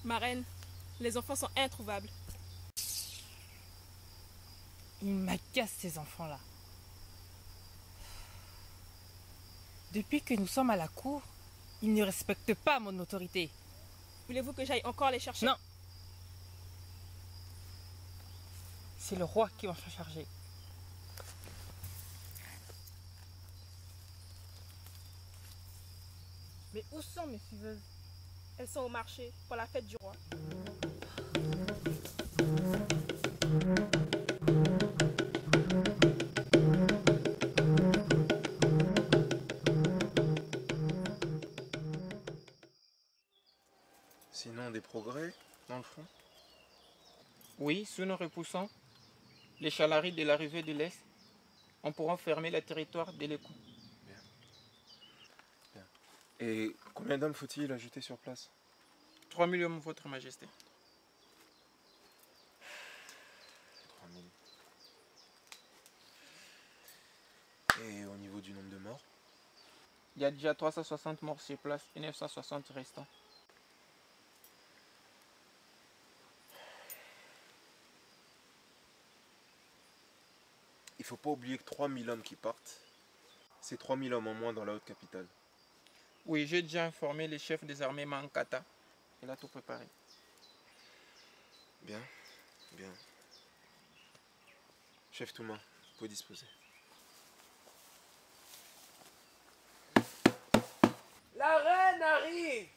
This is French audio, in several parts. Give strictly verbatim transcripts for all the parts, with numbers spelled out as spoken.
Ma reine, les enfants sont introuvables. Ils m'agacent ces enfants-là. Depuis que nous sommes à la cour, ils ne respectent pas mon autorité. Voulez-vous que j'aille encore les chercher? Non. C'est le roi qui va s'en charger. Mais où sont mes suiveuses? Elles sont au marché pour la fête du roi. Sinon, des progrès dans le front? Oui, sous nos repoussants, les chalaris de l'arrivée de l'Est, on pourra fermer le territoire dès les coups. Bien. Bien. Et combien d'hommes faut-il ajouter sur place? Trois mille hommes, votre majesté. Trois mille. Et au niveau du nombre de morts? Il y a déjà trois cent soixante morts sur place et neuf cent soixante restants. Il ne faut pas oublier que trois mille hommes qui partent, c'est trois mille hommes en moins dans la haute capitale. Oui, j'ai déjà informé les chefs des armées Mankata. Il a tout préparé. Bien, bien. Chef Touma, faut disposer. La reine arrive!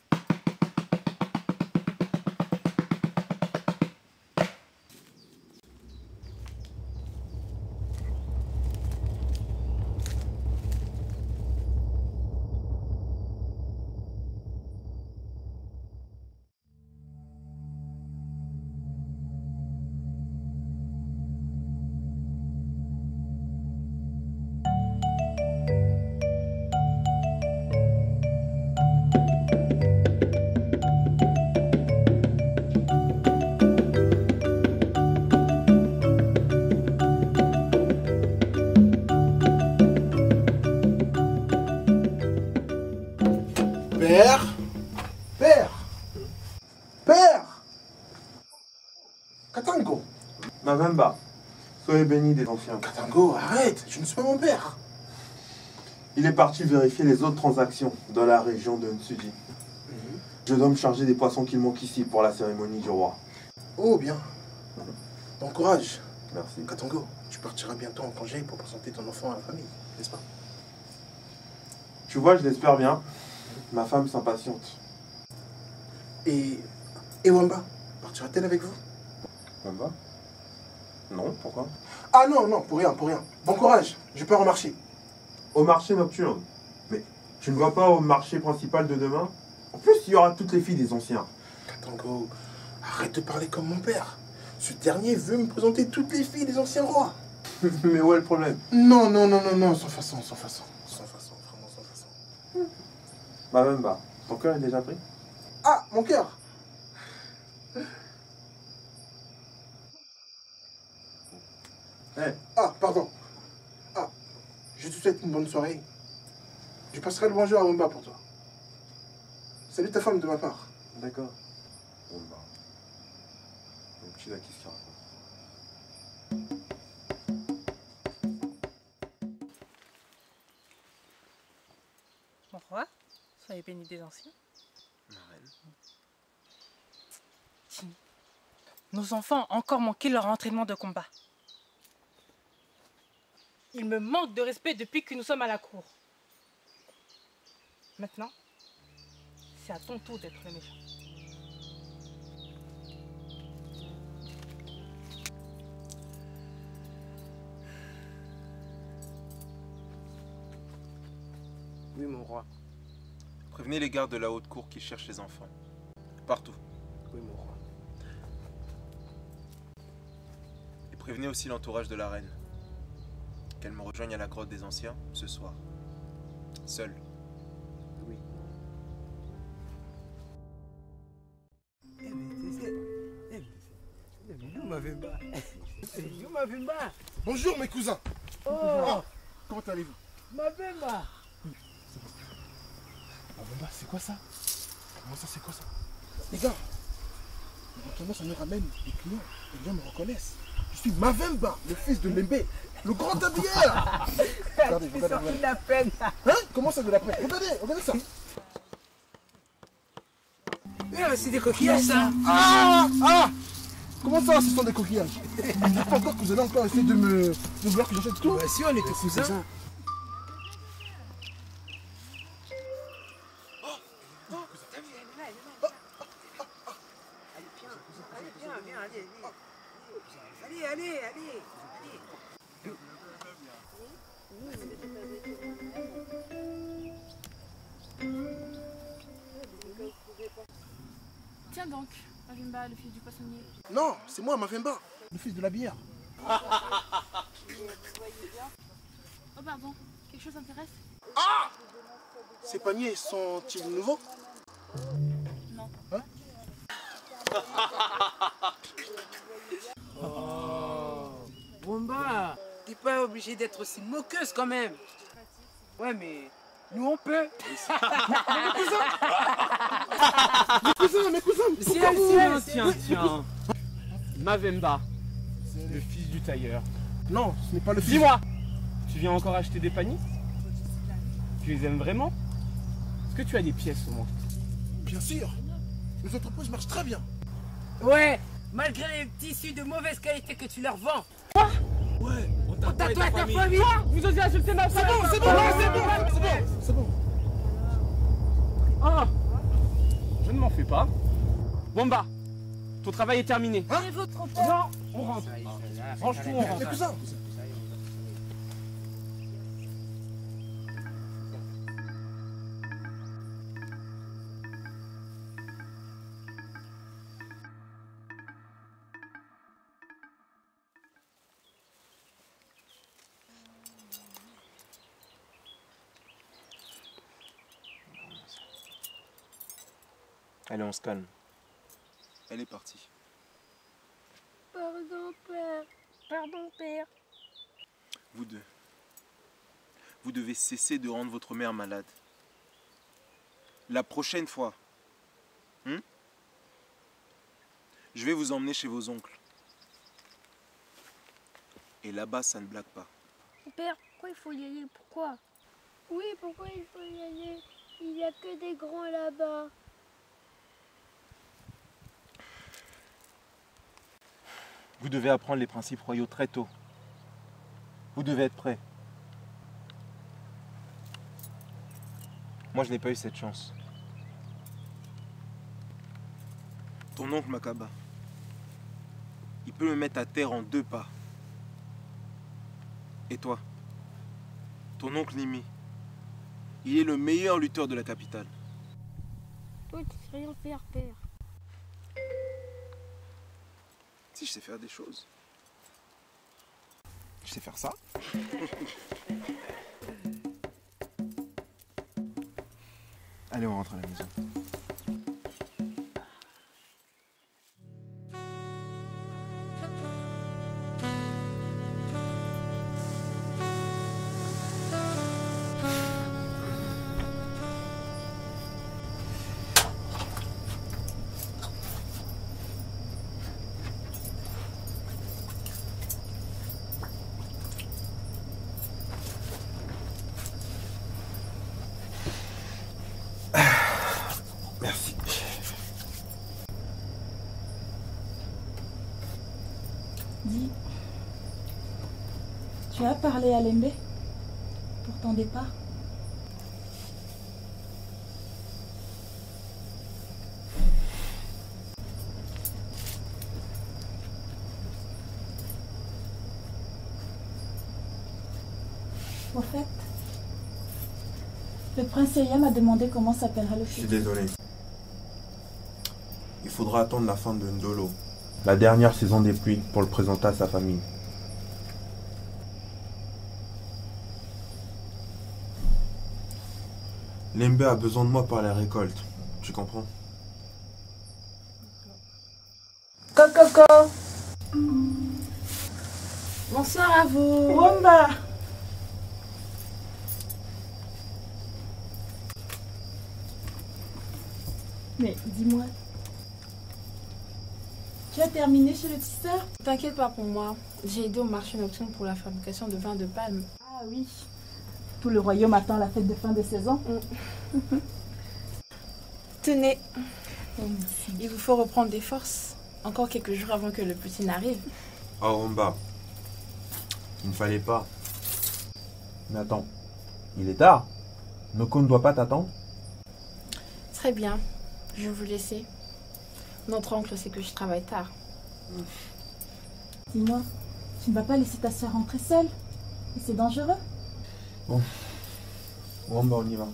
Père, père, père, Katango. Mavemba, soyez béni des anciens. Katango, arrête, je ne suis pas mon père. Il est parti vérifier les autres transactions dans la région de Nsudi. Mm-hmm. Je dois me charger des poissons qu'il manque ici pour la cérémonie du roi. Oh bien, bon courage. Merci. Katango, tu partiras bientôt en congé pour présenter ton enfant à la famille, n'est-ce pas? Tu vois, je l'espère bien. Ma femme s'impatiente. Et, et Wamba, partira-t-elle avec vous? Wamba? Non, pourquoi? Ah non, non, pour rien, pour rien. Bon courage, je pars au marché. Au marché nocturne. Mais tu ne vas pas au marché principal de demain? En plus, il y aura toutes les filles des anciens. Katango, arrête de parler comme mon père. Ce dernier veut me présenter toutes les filles des anciens rois. Mais où est le problème? Non, non, non, non, non, sans façon, sans façon. Sans façon, vraiment sans façon. Mavemba, ton cœur est déjà pris? Ah, mon cœur. Eh, Ah, pardon. Ah, je te souhaite une bonne soirée. Je passerai le bonjour à Wamba pour toi. Salut ta femme de ma part. d'accord. Bon, bah. Mon petit Naki qui raconte. Mon roi, soyez béni des anciens. Ma reine. Nos enfants ont encore manqué leur entraînement de combat. Ils me manquent de respect depuis que nous sommes à la cour. Maintenant, c'est à ton tour d'être le méchant. Oui, mon roi. Prévenez les gardes de la haute cour qui cherchent les enfants. Partout. Oui, mon roi. Et prévenez aussi l'entourage de la reine. Qu'elle me rejoigne à la grotte des anciens ce soir. Seule. Oui. Bonjour mes cousins. Oh, Comment allez-vous? Mavemba. Ah Wamba, c'est quoi ça? Comment ça, c'est quoi ça? Les gars, Maintenant, ça me ramène des clients. Les gens me reconnaissent. Je suis Mavemba, le fils de Lembe, le grand tablière. Regardez, regardez, regardez. de la peine. Hein? Comment ça de la peine? Regardez, regardez ça. Mais c'est des coquillages, ça. Ah! Ah! Comment ça, ce sont des coquillages? Dites pas encore que vous allez encore essayer de me, de vouloir que j'achète tout? Bah si, on était cousins. Allez, allez, allez. Tiens donc, Mavemba, le fils du poissonnier. Non, c'est moi, Mavemba, le fils de la bière. Oh pardon, quelque chose t'intéresse? Ah! Ces paniers sont-ils nouveaux? Non. Hein? Oh, Womba, t'es pas obligé d'être aussi moqueuse quand même. Ouais, mais nous on peut. Mes cousins, mes cousins, Si pourquoi elle, vous... si elle, Tiens, tiens. Mavemba, le fils du tailleur. Non, ce n'est pas le fils. Dis-moi, tu viens encore acheter des paniers? Tu les aimes vraiment? Est-ce que tu as des pièces au moins? Bien sûr. Les entreprises marchent très bien. Ouais, malgré les tissus de mauvaise qualité que tu leur vends. Ouais. On On t'a toi ta famille. Vous osez insulter ma C'est femme? bon, c'est bon, ouais, c'est bon, c'est bon, c'est bon. Ah, je ne m'en fais pas. Womba, ton travail est terminé. Hein? Non, on rentre. Range tout, on Mes rentre. cousins. Allez, on se calme. Elle est partie. Pardon, père. Pardon, père. Vous deux. Vous devez cesser de rendre votre mère malade. La prochaine fois, hein, je vais vous emmener chez vos oncles. Et là-bas, ça ne blague pas. Père, pourquoi il faut y aller? Pourquoi? Oui, pourquoi il faut y aller? Il n'y a que des grands là-bas. Vous devez apprendre les principes royaux très tôt. Vous devez être prêt. Moi, je n'ai pas eu cette chance. Ton oncle Makaba, il peut me mettre à terre en deux pas. Et toi, ton oncle Nimi, il est le meilleur lutteur de la capitale. Oui, tu sais rien faire, père. Si je sais faire des choses. Je sais faire ça. Allez, on rentre à la maison. Merci. Dis, tu as parlé à Lembe pour ton départ? Au fait, le prince Eya m'a demandé comment s'appellera le Je suis fils. désolé. Il faudra attendre la fin de Ndolo, la dernière saison des pluies, pour le présenter à sa famille. Lembe a besoin de moi pour la récolte. Tu comprends? Coco. Bonsoir à vous. Womba. Mais dis-moi, Tu as terminé chez le tisseur? T'inquiète pas pour moi. J'ai aidé au marché nocturne pour la fabrication de vin de palme. Ah oui. Tout le royaume attend la fête de fin de saison. Mm. Tenez. Oh, il vous faut reprendre des forces. Encore quelques jours avant que le petit n'arrive. Oh, Wamba. Il ne fallait pas. Mais attends. Il est tard. Noko ne doit pas t'attendre. Très bien. Je vais vous laisser. Notre oncle sait que je travaille tard. Dis-moi, tu ne vas pas laisser ta soeur rentrer seule? C'est dangereux. Bon. Wamba, on y va.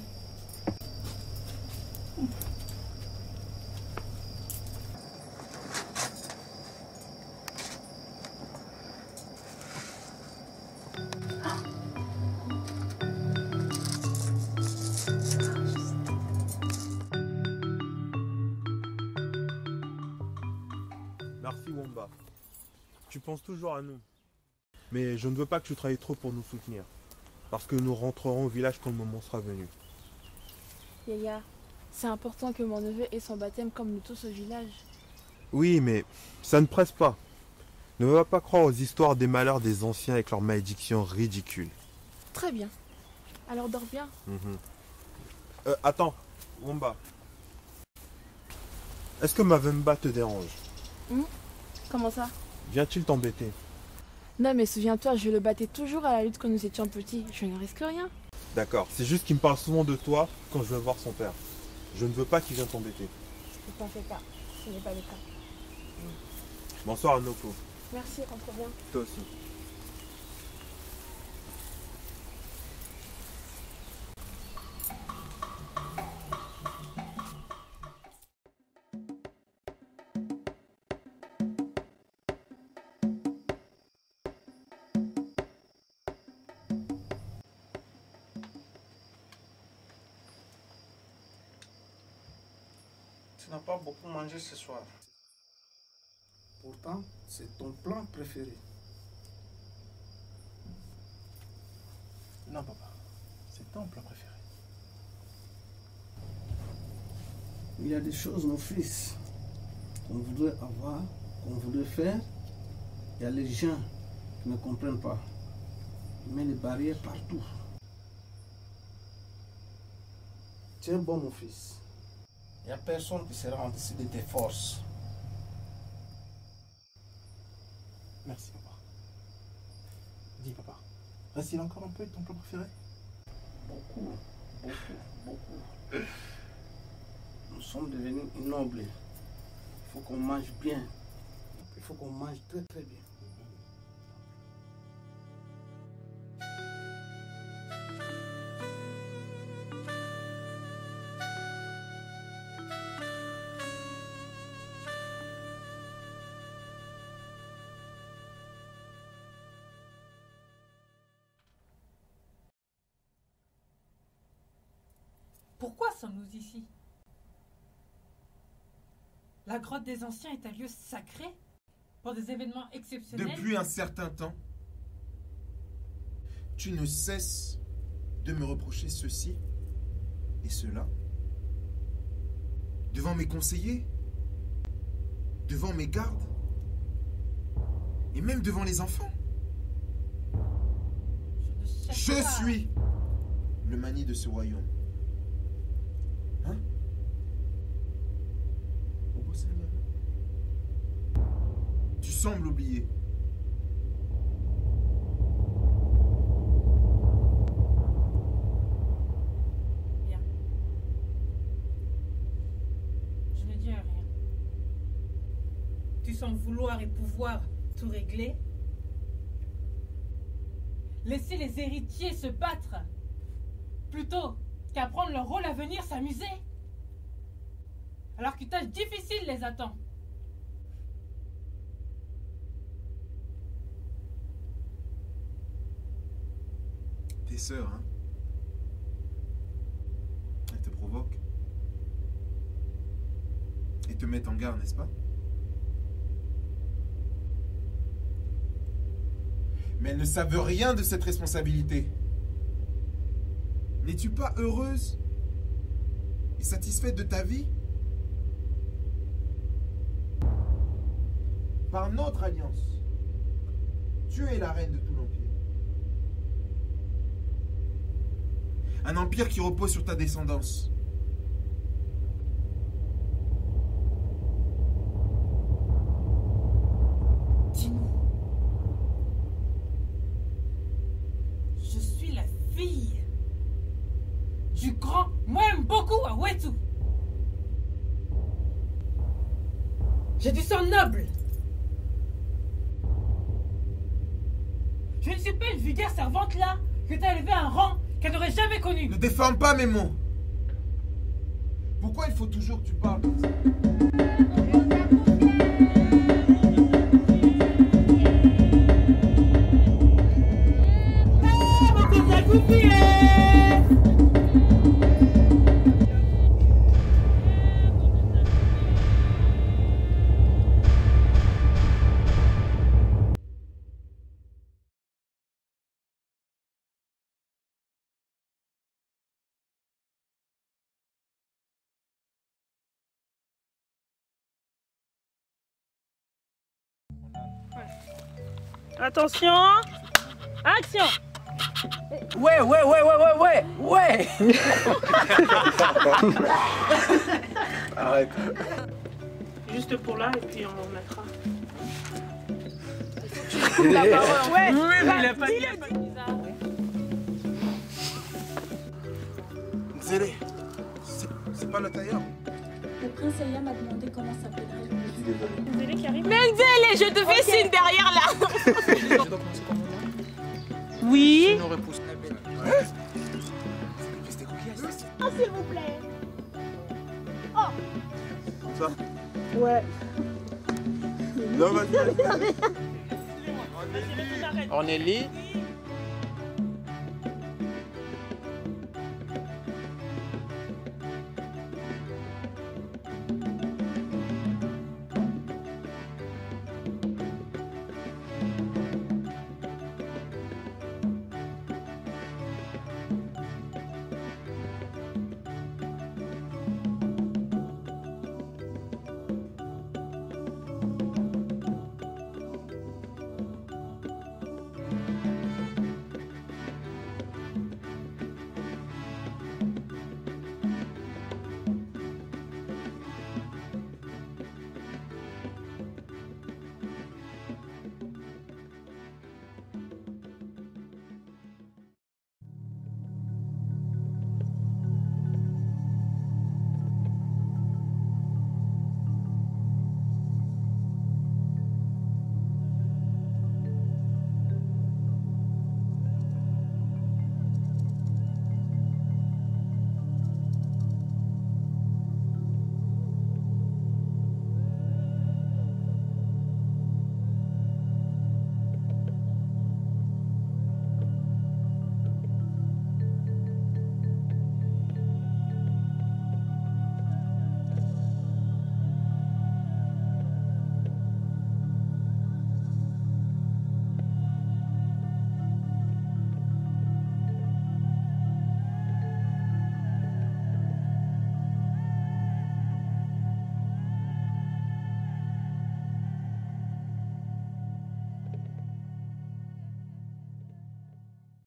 Merci Wamba. Tu penses toujours à nous. Mais je ne veux pas que tu travailles trop pour nous soutenir. Parce que nous rentrerons au village quand le moment sera venu. Yaya, c'est important que mon neveu ait son baptême comme nous tous au village. Oui, mais ça ne presse pas. Ne va pas croire aux histoires des malheurs des anciens avec leurs malédictions ridicules. Très bien. Alors dors bien. Mm-hmm. euh, attends, Wamba. Est-ce que Mavemba te dérange? Mmh. Comment ça? Vient-il t'embêter? Non mais souviens-toi, je le battais toujours à la lutte quand nous étions petits. Je ne risque rien. D'accord, c'est juste qu'il me parle souvent de toi quand je vais voir son père. Je ne veux pas qu'il vienne t'embêter. Ne t'en fais pas, ce n'est pas le cas. Bonsoir Noko. Merci, rentre bien. Toi aussi. Tu n'as pas beaucoup mangé ce soir. Pourtant, c'est ton plat préféré. Non, papa. C'est ton plat préféré. Il y a des choses, mon fils, qu'on voudrait avoir, qu'on voudrait faire. Il y a les gens qui ne comprennent pas. Ils mettent des barrières partout. Tiens bon, mon fils. Il n'y a personne qui sera en dessous de tes forces. Merci, papa. Dis, papa, reste-t-il encore un peu de ton plat préféré? Beaucoup, beaucoup, beaucoup. Nous sommes devenus nobles. Il faut qu'on mange bien. Il faut qu'on mange très, très bien. Pourquoi sommes-nous ici? La grotte des anciens est un lieu sacré pour des événements exceptionnels. Depuis un certain temps, tu ne cesses de me reprocher ceci et cela. Devant mes conseillers, devant mes gardes, et même devant les enfants. Je, ne Je pas. suis le mani de ce royaume. Hein? Tu sembles oublier. Bien. Je ne dis rien. Tu sembles vouloir et pouvoir tout régler. Laisser les héritiers se battre plutôt qu'à prendre leur rôle à venir s'amuser. Alors qu'une tâche difficile les attend. Tes sœurs, hein? Elles te provoquent. Et te mettent en garde, n'est-ce pas? Mais elles ne savent rien de cette responsabilité. N'es-tu pas heureuse et satisfaite de ta vie? par notre alliance, tu es la reine de tout l'Empire. Un empire qui repose sur ta descendance. Dis-nous. Je suis la fille du grand Mwemboku à Wetu. J'ai du sang noble. Je ne suis pas une vulgaire servante là qui t'a élevé à un rang qu'elle n'aurait jamais connu. Ne déforme pas mes mots. Pourquoi il faut toujours que tu parles comme ça? Attention. Action. Ouais, ouais, ouais, ouais, ouais, ouais, ouais. Arrête. Juste pour là, et puis on mettra. La parole. Ouais. Oui, mais il a pas dit. Nzélé, c'est pas le tailleur. Le prince Aya m'a demandé comment s'appellerait le Je suis désolé. Nzélé qui arrive. Mais Nzélé, je te fais signe derrière là. Je dois commencer par mon nom. Oui. Sous nos repousses. Oh, s'il vous plaît. Ça? Ouais. Non, vas-y. Ornélie.